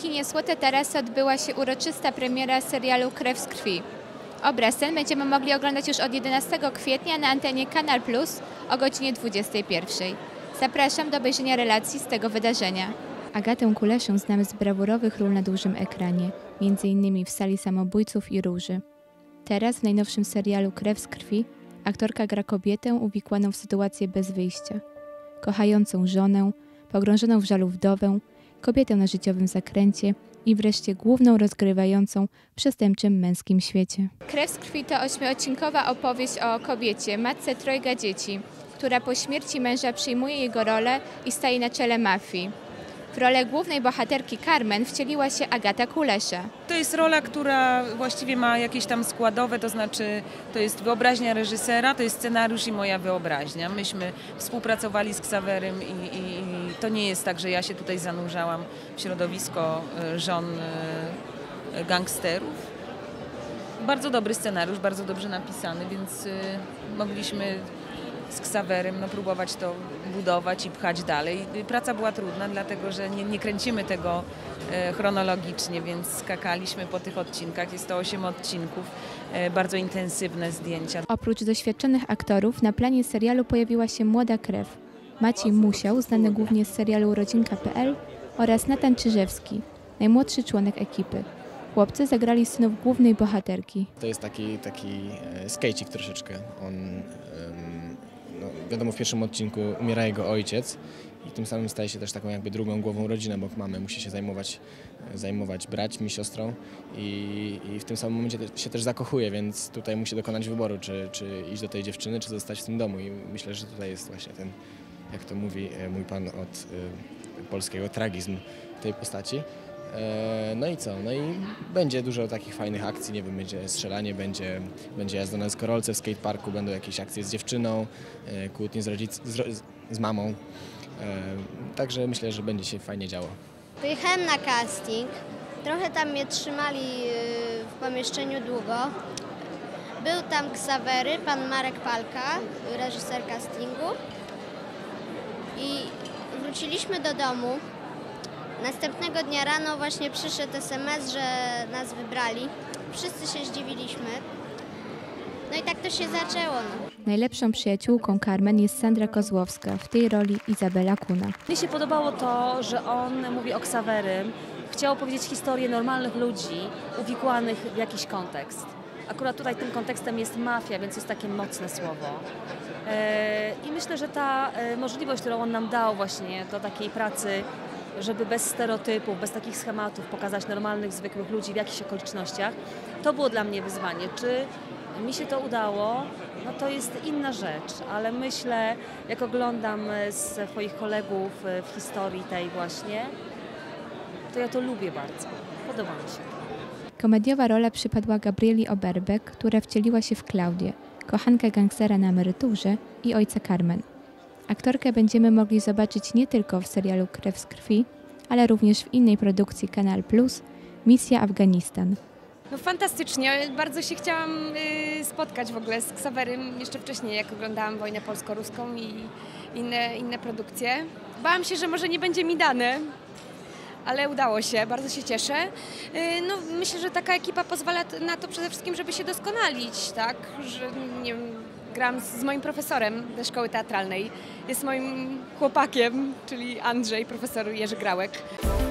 kinie Złote Tarasy odbyła się uroczysta premiera serialu Krew z krwi. Obraz ten będziemy mogli oglądać już od 11 kwietnia na antenie Kanal Plus o godzinie 21. Zapraszam do obejrzenia relacji z tego wydarzenia. Agatę Kuleszę znamy z brawurowych ról na dużym ekranie, m.in. w Sali Samobójców i Róży. Teraz w najnowszym serialu Krew z krwi aktorka gra kobietę uwikłaną w sytuację bez wyjścia. Kochającą żonę, pogrążoną w żalu wdowę, kobietę na życiowym zakręcie i wreszcie główną rozgrywającą w przestępczym męskim świecie. Krew z krwi to 8-odcinkowa opowieść o kobiecie, matce trojga dzieci, która po śmierci męża przyjmuje jego rolę i staje na czele mafii. W rolę głównej bohaterki Carmen wcieliła się Agata Kulesza. To jest rola, która właściwie ma jakieś tam składowe, to znaczy to jest wyobraźnia reżysera, to jest scenariusz i moja wyobraźnia. Myśmy współpracowali z Ksawerym i to nie jest tak, że ja się tutaj zanurzałam w środowisko żon gangsterów. Bardzo dobry scenariusz, bardzo dobrze napisany, więc mogliśmy z Ksawerym próbować to budować i pchać dalej. Praca była trudna, dlatego że nie kręcimy tego chronologicznie, więc skakaliśmy po tych odcinkach. Jest to 8 odcinków, bardzo intensywne zdjęcia. Oprócz doświadczonych aktorów na planie serialu pojawiła się młoda krew. Maciej Musiał, znany głównie z serialu Rodzinka.pl, oraz Natan Czyżewski, najmłodszy członek ekipy. Chłopcy zagrali synów głównej bohaterki. To jest taki skejcik troszeczkę. On, wiadomo, w pierwszym odcinku umiera jego ojciec i tym samym staje się też taką jakby drugą głową rodziny obok mamy. Musi się zajmować braćmi, siostrą i w tym samym momencie się też zakochuje, więc tutaj musi dokonać wyboru, czy iść do tej dziewczyny, czy zostać w tym domu. I myślę, że tutaj jest właśnie ten, jak to mówi mój pan od polskiego, tragizm tej postaci. No i co? No i będzie dużo takich fajnych akcji, nie wiem, będzie strzelanie, będzie jazda na deskorolce w skateparku, będą jakieś akcje z dziewczyną, kłótnie z mamą. Także myślę, że będzie się fajnie działo. Wyjechałem na casting, trochę tam mnie trzymali w pomieszczeniu długo. Był tam Ksawery, pan Marek Palka, reżyser castingu i wróciliśmy do domu. Następnego dnia rano właśnie przyszedł SMS, że nas wybrali. Wszyscy się zdziwiliśmy. No i tak to się zaczęło. Najlepszą przyjaciółką Carmen jest Sandra Kozłowska, w tej roli Izabela Kuna. Mnie się podobało to, że on mówi o Ksawerym. Chciał opowiedzieć historię normalnych ludzi uwikłanych w jakiś kontekst. Akurat tutaj tym kontekstem jest mafia, więc jest takie mocne słowo. I myślę, że ta możliwość, którą on nam dał właśnie do takiej pracy, żeby bez stereotypów, bez takich schematów pokazać normalnych, zwykłych ludzi w jakichś okolicznościach, to było dla mnie wyzwanie. Czy mi się to udało? No to jest inna rzecz, ale myślę, jak oglądam swoich kolegów w historii tej właśnie, to ja to lubię bardzo. Podoba mi się. Komediowa rola przypadła Gabrieli Oberbeck, która wcieliła się w Klaudię, kochankę gangstera na emeryturze i ojca Carmen. Aktorkę będziemy mogli zobaczyć nie tylko w serialu Krew z krwi, ale również w innej produkcji Kanal Plus, Misja Afganistan. No fantastycznie, bardzo się chciałam spotkać w ogóle z Ksawerym jeszcze wcześniej, jak oglądałam Wojnę Polsko-Ruską i inne produkcje. Bałam się, że może nie będzie mi dane, ale udało się, bardzo się cieszę. No, myślę, że taka ekipa pozwala na to przede wszystkim, żeby się doskonalić, tak? Że nie wiem, gram z moim profesorem ze szkoły teatralnej, jest moim chłopakiem, czyli Andrzej, profesor Jerzy Grałek.